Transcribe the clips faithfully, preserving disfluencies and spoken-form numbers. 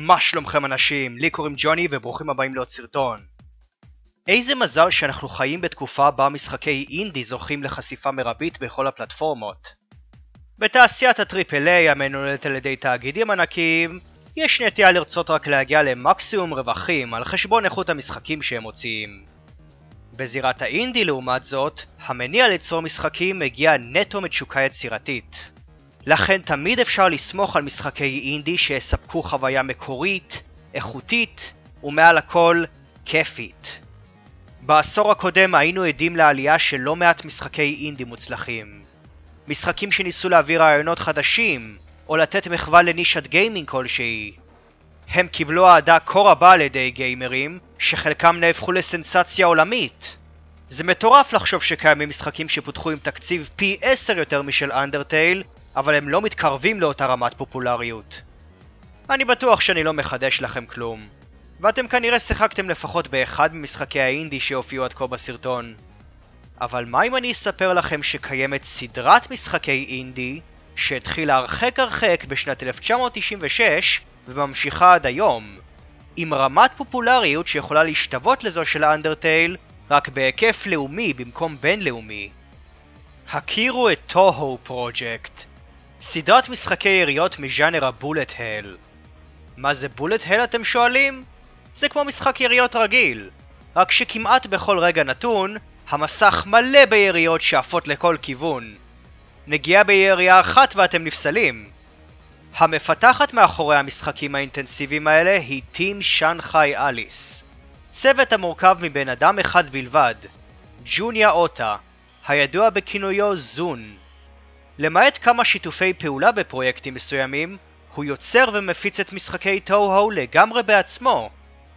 מה שלומכם אנשים? לי קוראים ג'וני וברוכים הבאים לעוד סרטון. איזה מזל שאנחנו חיים בתקופה בה משחקי אינדי זוכים לחשיפה מרבית בכל הפלטפורמות. בתעשיית הטריפל איי המנוהלת על ידי תאגידים ענקיים, יש נטייה לרצות רק להגיע למקסימום רווחים על חשבון איכות המשחקים שהם מוציאים. בזירת האינדי לעומת זאת, המניע ליצור משחקים מגיע נטו מתשוקה יצירתית. לכן תמיד אפשר לסמוך על משחקי אינדי שיספקו חוויה מקורית, איכותית ומעל הכל כיפית. בעשור הקודם היינו עדים לעלייה של לא מעט משחקי אינדי מוצלחים. משחקים שניסו להביא רעיונות חדשים או לתת מחווה לנישת גיימינג כלשהי. הם קיבלו אהדה כה רבה על ידי גיימרים שחלקם נהפכו לסנסציה עולמית. זה מטורף לחשוב שקיימים משחקים שפותחו עם תקציב פי עשר יותר משל אנדרטייל, אבל הם לא מתקרבים לאותה רמת פופולריות. אני בטוח שאני לא מחדש לכם כלום, ואתם כנראה שיחקתם לפחות באחד ממשחקי האינדי שהופיעו עד כה בסרטון. אבל מה אם אני אספר לכם שקיימת סדרת משחקי אינדי שהתחילה הרחק הרחק בשנת אלף תשע מאות תשעים ושש וממשיכה עד היום, עם רמת פופולריות שיכולה להשתוות לזו של אנדרטייל, רק בהיקף לאומי במקום בינלאומי. הכירו את טוהו פרוג'קט, סדרת משחקי יריות מז'אנר הבולט הל. מה זה בולט הל אתם שואלים? זה כמו משחק יריות רגיל, רק שכמעט בכל רגע נתון, המסך מלא ביריות שעפות לכל כיוון. נגיעה בירייה אחת ואתם נפסלים. המפתחת מאחורי המשחקים האינטנסיביים האלה היא טים שנגחאי אליס. צוות המורכב מבן אדם אחד בלבד, ג'וניה אוטה, הידוע בכינויו זון. למעט כמה שיתופי פעולה בפרויקטים מסוימים, הוא יוצר ומפיץ את משחקי טוהו לגמרי בעצמו.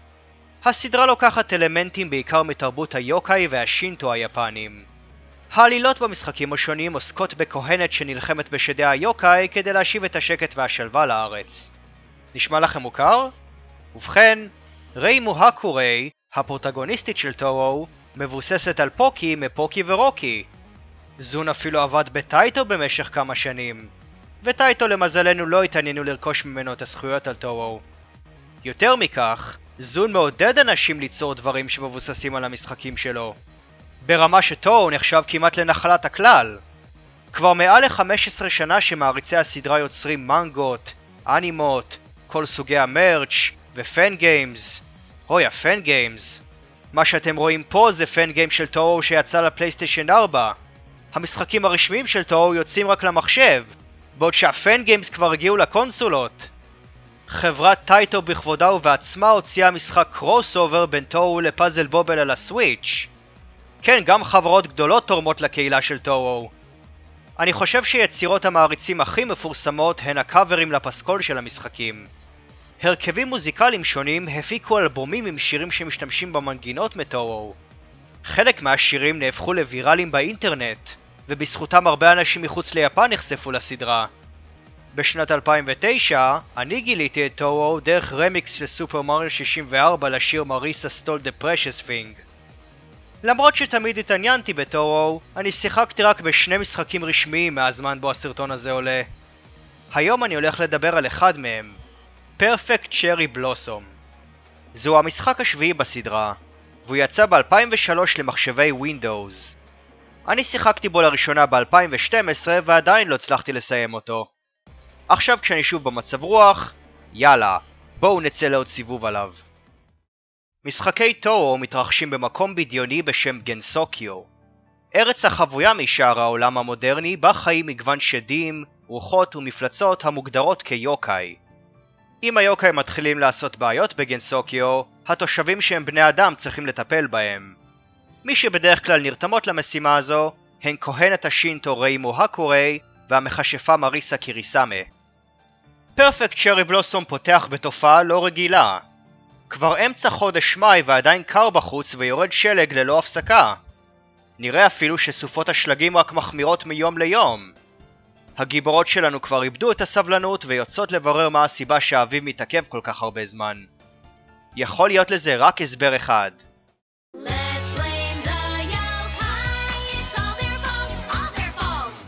הסדרה לוקחת אלמנטים בעיקר מתרבות היוקאי והשינטו היפנים. העלילות במשחקים השונים עוסקות בכהנת שנלחמת בשדי היוקאי כדי להשיב את השקט והשלווה לארץ. נשמע לכם מוכר? ובכן, ריי מוהקוריי, הפרוטגוניסטית של טוהו, מבוססת על פוקי מפוקי ורוקי. זון אפילו עבד בטייטו במשך כמה שנים, וטייטו למזלנו לא התעניינו לרכוש ממנו את הזכויות על טוהו. יותר מכך, זון מעודד אנשים ליצור דברים שמבוססים על המשחקים שלו, ברמה שטוהו נחשב כמעט לנחלת הכלל. כבר מעל ל-חמש עשרה שנה שמעריצי הסדרה יוצרים מנגות, אנימות, כל סוגי המרץ' ופן גיימס. אוי, הפן גיימס. מה שאתם רואים פה זה פן גיים של טוהו שיצא לפלייסטיישן ארבע. המשחקים הרשמיים של טוהו יוצאים רק למחשב, בעוד שהפן גיימס כבר הגיעו לקונסולות. חברת טייטו בכבודה ובעצמה הוציאה משחק קרוס אובר בין טוהו לפאזל בובל על הסוויץ'. כן, גם חברות גדולות תורמות לקהילה של טוהו. אני חושב שיצירות המעריצים הכי מפורסמות הן הקאברים לפסקול של המשחקים. הרכבים מוזיקליים שונים הפיקו אלבומים עם שירים שמשתמשים במנגינות מטוהו. חלק מהשירים נהפכו לוויראליים באינטרנט, ובזכותם הרבה אנשים מחוץ ליפן נחשפו לסדרה. בשנת אלפיים ותשע, אני גיליתי את טוהו דרך רמיקס של סופר מריו שישים וארבע לשיר מריסה סטול דה פרשס פינג. למרות שתמיד התעניינתי בטוהו, אני שיחקתי רק בשני משחקים רשמיים מהזמן בו הסרטון הזה עולה. היום אני הולך לדבר על אחד מהם, Perfect Cherry Blossom. זהו המשחק השביעי בסדרה, והוא יצא ב-אלפיים ושלוש למחשבי Windows. אני שיחקתי בו לראשונה ב-אלפיים ושתים עשרה ועדיין לא הצלחתי לסיים אותו. עכשיו כשאני שוב במצב רוח, יאללה, בואו נצא לעוד סיבוב עליו. משחקי טוהו מתרחשים במקום בדיוני בשם גנסוקיו. ארץ החבויה משאר העולם המודרני בה חיים מגוון שדים, רוחות ומפלצות המוגדרות כיוקאי. אם היוקאי מתחילים לעשות בעיות בגנסוקיו, התושבים שהם בני אדם צריכים לטפל בהם. מי שבדרך כלל נרתמות למשימה הזו הן כהנת השינטו ריי מוהקוריי והמכשפה מריסה קיריסאמה. פרפקט צ'רי בלוסום פותח בתופעה לא רגילה. כבר אמצע חודש מאי ועדיין קר בחוץ ויורד שלג ללא הפסקה. נראה אפילו שסופות השלגים רק מחמירות מיום ליום. הגיבורות שלנו כבר איבדו את הסבלנות ויוצאות לברר מה הסיבה שהאביב מתעכב כל כך הרבה זמן. יכול להיות לזה רק הסבר אחד.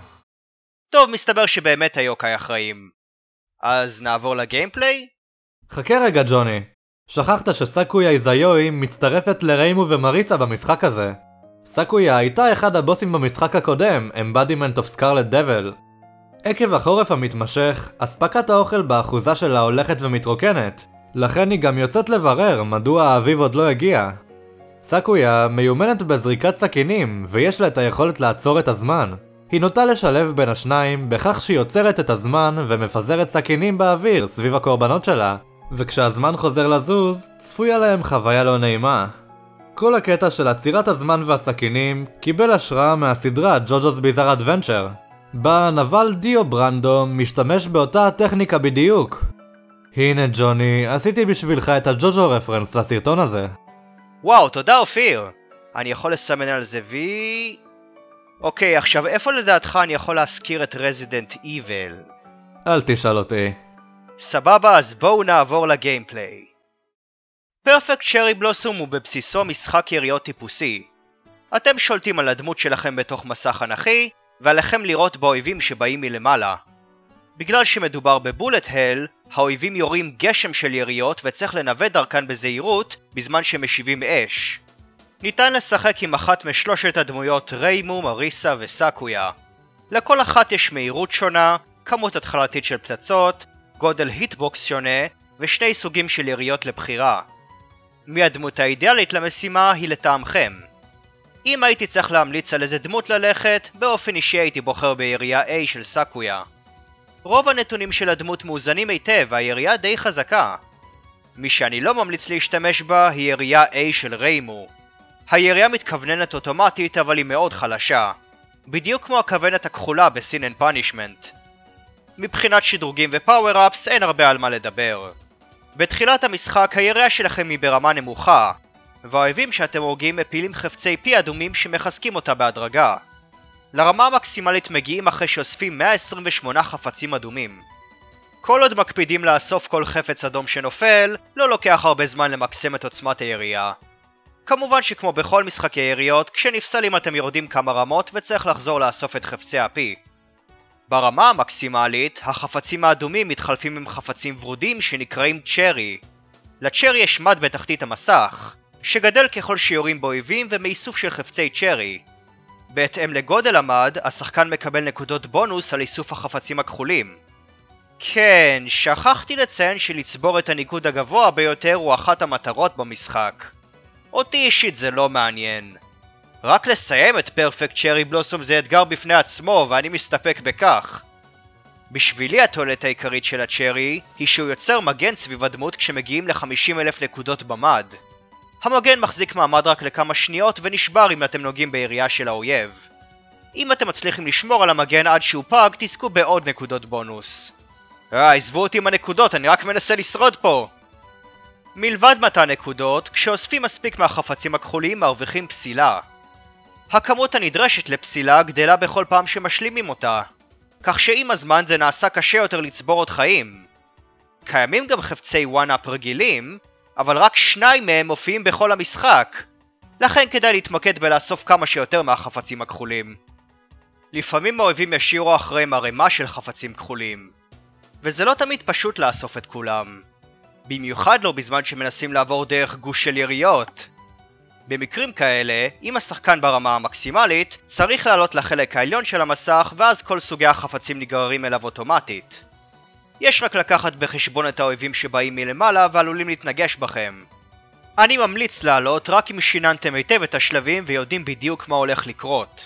טוב, מסתבר שבאמת היוקאי אחראים. אז נעבור לגיימפליי? חכה רגע ג'וני. שכחת שסאקויה איזאיוי מצטרפת לריימו ומריסה במשחק הזה. סאקויה הייתה אחד הבוסים במשחק הקודם, Embodiment of Scarlet Devil. עקב החורף המתמשך, אספקת האוכל באחוזה שלה הולכת ומתרוקנת, לכן היא גם יוצאת לברר מדוע האביב עוד לא הגיע. סאקויה מיומנת בזריקת סכינים, ויש לה את היכולת לעצור את הזמן. היא נוטה לשלב בין השניים בכך שהיא עוצרת את הזמן ומפזרת סכינים באוויר סביב הקורבנות שלה, וכשהזמן חוזר לזוז, צפויה להם חוויה לא נעימה. כל הקטע של עצירת הזמן והסכינים קיבל השראה מהסדרה ג'וג'ו's Bizarre Adventure, בה הנבל דיו ברנדו משתמש באותה הטכניקה בדיוק. הנה ג'וני, עשיתי בשבילך את הג'וג'ו רפרנס לסרטון הזה. וואו, תודה אופיר. אני יכול לסמן על זה וי... אוקיי, עכשיו איפה לדעתך אני יכול להזכיר את Resident Evil? אל תשאל אותי. סבבה, אז בואו נעבור לגיימפליי. Perfect Cherry Blossom הוא בבסיסו משחק יריות טיפוסי. אתם שולטים על הדמות שלכם בתוך מסך אנכי, ועליכם לראות באויבים שבאים מלמעלה. בגלל שמדובר בבולט הל, האויבים יורים גשם של יריות וצריך לנווט דרכן בזהירות בזמן שמשיבים אש. ניתן לשחק עם אחת משלושת הדמויות ריימו, מריסה וסאקויה. לכל אחת יש מהירות שונה, כמות התחלתית של פצצות, גודל היטבוקס שונה ושני סוגים של יריות לבחירה. מי הדמות האידיאלית למשימה היא לטעמכם. אם הייתי צריך להמליץ על איזה דמות ללכת, באופן אישי הייתי בוחר בירייה A של סאקויה. רוב הנתונים של הדמות מאוזנים היטב והירייה די חזקה. מי שאני לא ממליץ להשתמש בה היא ירייה A של ריימו. הירייה מתכווננת אוטומטית אבל היא מאוד חלשה. בדיוק כמו הכוונת הכחולה ב-Sin and Punishment. מבחינת שדרוגים ופאוור-אפס אין הרבה על מה לדבר. בתחילת המשחק הירייה שלכם היא ברמה נמוכה, והאויבים שאתם הורגים מפילים חפצי פי אדומים שמחזקים אותה בהדרגה. לרמה המקסימלית מגיעים אחרי שאוספים מאה עשרים ושמונה חפצים אדומים. כל עוד מקפידים לאסוף כל חפץ אדום שנופל, לא לוקח הרבה זמן למקסם את עוצמת הירייה. כמובן שכמו בכל משחקי יריות, כשנפסלים אתם יורדים כמה רמות וצריך לחזור לאסוף את חפצי הפי. ברמה המקסימלית, החפצים האדומים מתחלפים עם חפצים ורודים שנקראים צ'רי. לצ'רי יש מד בתחתית המסך, שגדל ככל שיורים באויבים ומאיסוף של חפצי צ'רי. בהתאם לגודל המד, השחקן מקבל נקודות בונוס על איסוף החפצים הכחולים. כן, שכחתי לציין שלצבור את הניקוד הגבוה ביותר הוא אחת המטרות במשחק. אותי אישית זה לא מעניין. רק לסיים את פרפקט צ'רי בלוסום זה אתגר בפני עצמו ואני מסתפק בכך. בשבילי התועלת העיקרית של הצ'רי היא שהוא יוצר מגן סביב הדמות כשמגיעים ל-חמישים אלף נקודות במד. המגן מחזיק מעמד רק לכמה שניות ונשבר אם אתם נוגעים בירייה של האויב. אם אתם מצליחים לשמור על המגן עד שהוא פג, תזכו בעוד נקודות בונוס. אה, עזבו אותי עם הנקודות, אני רק מנסה לשרוד פה. מלבד מתן נקודות, כשאוספים מספיק מהחפצים הכחולים מרוויחים פסילה. הכמות הנדרשת לפסילה גדלה בכל פעם שמשלימים אותה, כך שעם הזמן זה נעשה קשה יותר לצבור עוד חיים. קיימים גם חפצי וואן-אפ רגילים, אבל רק שניים מהם מופיעים בכל המשחק, לכן כדאי להתמקד בלאסוף כמה שיותר מהחפצים הכחולים. לפעמים האויבים ישירו אחריהם ערימה של חפצים כחולים, וזה לא תמיד פשוט לאסוף את כולם. במיוחד לא בזמן שמנסים לעבור דרך גוש של יריות. במקרים כאלה, אם השחקן ברמה המקסימלית, צריך לעלות לחלק העליון של המסך ואז כל סוגי החפצים נגררים אליו אוטומטית. יש רק לקחת בחשבון את האויבים שבאים מלמעלה ועלולים להתנגש בכם. אני ממליץ לעלות רק אם שיננתם היטב את השלבים ויודעים בדיוק מה הולך לקרות.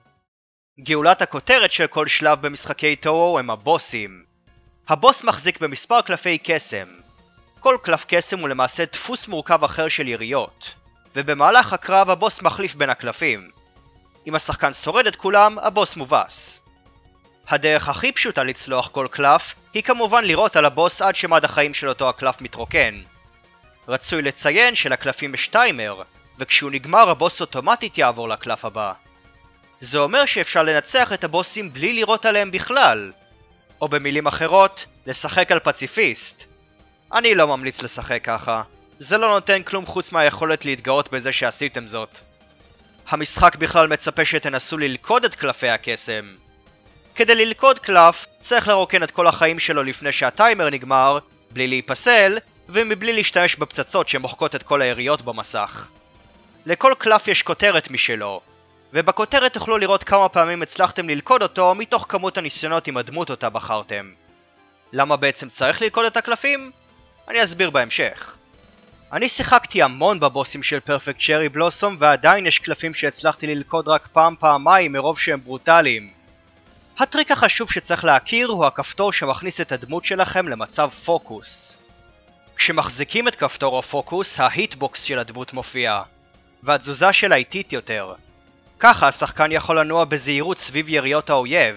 גאולת הכותרת של כל שלב במשחקי טורו הם הבוסים. הבוס מחזיק במספר קלפי קסם. כל קלף קסם הוא למעשה דפוס מורכב אחר של יריות, ובמהלך הקרב הבוס מחליף בין הקלפים. אם השחקן שורד את כולם, הבוס מובס. הדרך הכי פשוטה לצלוח כל קלף היא כמובן לירות על הבוס עד שמד החיים של אותו הקלף מתרוקן. רצוי לציין שלקלפים יש טיימר, וכשהוא נגמר הבוס אוטומטית יעבור לקלף הבא. זה אומר שאפשר לנצח את הבוסים בלי לירות עליהם בכלל, או במילים אחרות, לשחק על פציפיסט. אני לא ממליץ לשחק ככה, זה לא נותן כלום חוץ מהיכולת להתגאות בזה שעשיתם זאת. המשחק בכלל מצפה שתנסו ללכוד את קלפי הקסם. כדי ללכוד קלף, צריך לרוקן את כל החיים שלו לפני שהטיימר נגמר, בלי להיפסל, ומבלי להשתמש בפצצות שמוחקות את כל היריות במסך. לכל קלף יש כותרת משלו, ובכותרת תוכלו לראות כמה פעמים הצלחתם ללכוד אותו מתוך כמות הניסיונות עם הדמות אותה בחרתם. למה בעצם צריך ללכוד את הקלפים? אני אסביר בהמשך. אני שיחקתי המון בבוסים של פרפקט צ'רי בלוסום ועדיין יש קלפים שהצלחתי ללכוד רק פעם פעמיים מרוב שהם ברוטליים. הטריק החשוב שצריך להכיר הוא הכפתור שמכניס את הדמות שלכם למצב פוקוס. כשמחזיקים את כפתור הפוקוס, ההיטבוקס של הדמות מופיע, והתזוזה שלה איטית יותר. ככה השחקן יכול לנוע בזהירות סביב יריות האויב.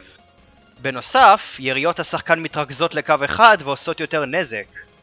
בנוסף, יריות השחקן מתרכזות לקו אחד ועושות יותר נזק.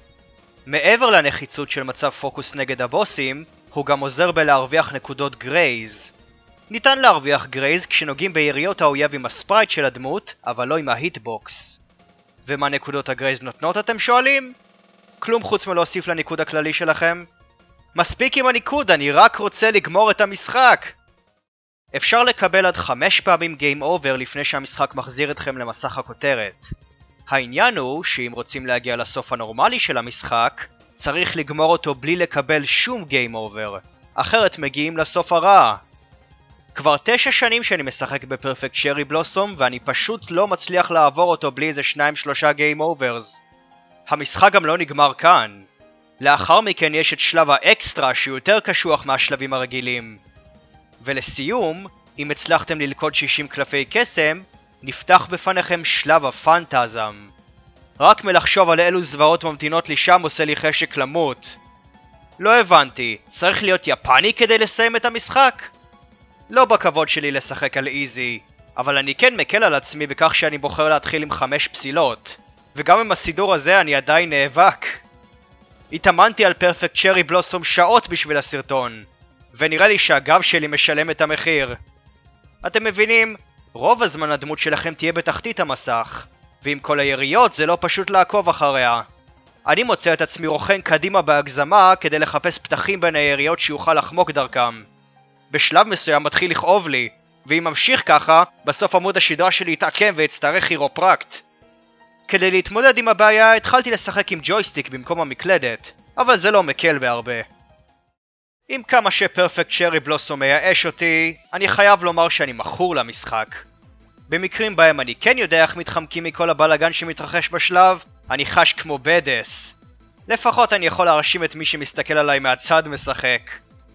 מעבר לנחיצות של מצב פוקוס נגד הבוסים, הוא גם עוזר בלהרוויח נקודות גרייז. ניתן להרוויח גרייז כשנוגעים ביריות האויב עם הספרייט של הדמות, אבל לא עם ההיטבוקס. ומה נקודות הגרייז נותנות אתם שואלים? כלום חוץ מלהוסיף לניקוד הכללי שלכם? מספיק עם הניקוד, אני רק רוצה לגמור את המשחק! אפשר לקבל עד חמש פעמים גיים אובר לפני שהמשחק מחזיר אתכם למסך הכותרת. העניין הוא שאם רוצים להגיע לסוף הנורמלי של המשחק, צריך לגמור אותו בלי לקבל שום גיים אובר, אחרת מגיעים לסוף הרע. כבר תשע שנים שאני משחק בפרפקט צ'רי בלוסום ואני פשוט לא מצליח לעבור אותו בלי איזה שניים שלושה גיים אוברס. המשחק גם לא נגמר כאן. לאחר מכן יש את שלב האקסטרה שהוא יותר קשוח מהשלבים הרגילים. ולסיום, אם הצלחתם ללכוד שישים קלפי קסם, נפתח בפניכם שלב הפנטזם. רק מלחשוב על אילו זוועות ממתינות לי שם עושה לי חשק למות. לא הבנתי, צריך להיות יפני כדי לסיים את המשחק? לא בכבוד שלי לשחק על איזי, אבל אני כן מקל על עצמי בכך שאני בוחר להתחיל עם חמש פסילות. וגם עם הסידור הזה אני עדיין נאבק. התאמנתי על פרפקט צ'רי בלוסום שעות בשביל הסרטון, ונראה לי שהגב שלי משלם את המחיר. אתם מבינים? רוב הזמן הדמות שלכם תהיה בתחתית המסך, ועם כל היריות זה לא פשוט לעקוב אחריה. אני מוצא את עצמי רוכן קדימה בהגזמה כדי לחפש פתחים בין היריות שיוכל לחמוק דרכם. בשלב מסוים מתחיל לכאוב לי, ואם ממשיך ככה, בסוף עמוד השדרה שלי יתעקם ויצטרך כירופרקט. כדי להתמודד עם הבעיה התחלתי לשחק עם ג'ויסטיק במקום המקלדת, אבל זה לא מקל בהרבה. עם כמה שפרפקט צ'רי בלוסום מייאש אותי, אני חייב לומר שאני מכור למשחק. במקרים בהם אני כן יודע איך מתחמקים מכל הבלגן שמתרחש בשלב, אני חש כמו בדס. לפחות אני יכול להרשים את מי שמסתכל עליי מהצד משחק.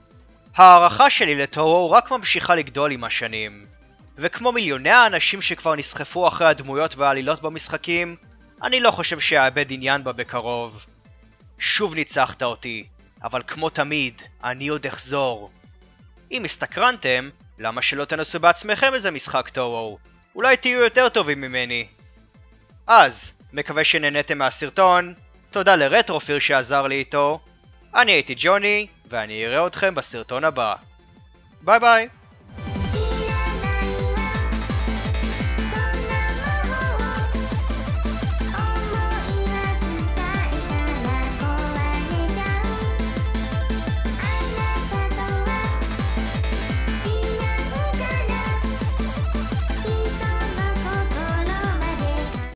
הערכה שלי לטורו רק ממשיכה לגדול עם השנים. וכמו מיליוני האנשים שכבר נסחפו אחרי הדמויות והעלילות במשחקים, אני לא חושב שאאבד עניין בה בקרוב. שוב ניצחת אותי, אבל כמו תמיד, אני עוד אחזור. אם הסתקרנתם, למה שלא תנסו בעצמכם איזה משחק טורו? אולי תהיו יותר טובים ממני. אז, מקווה שנהנתם מהסרטון, תודה לרטרופיר שעזר לי איתו. אני הייתי ג'וני, ואני אראה אתכם בסרטון הבא. ביי ביי.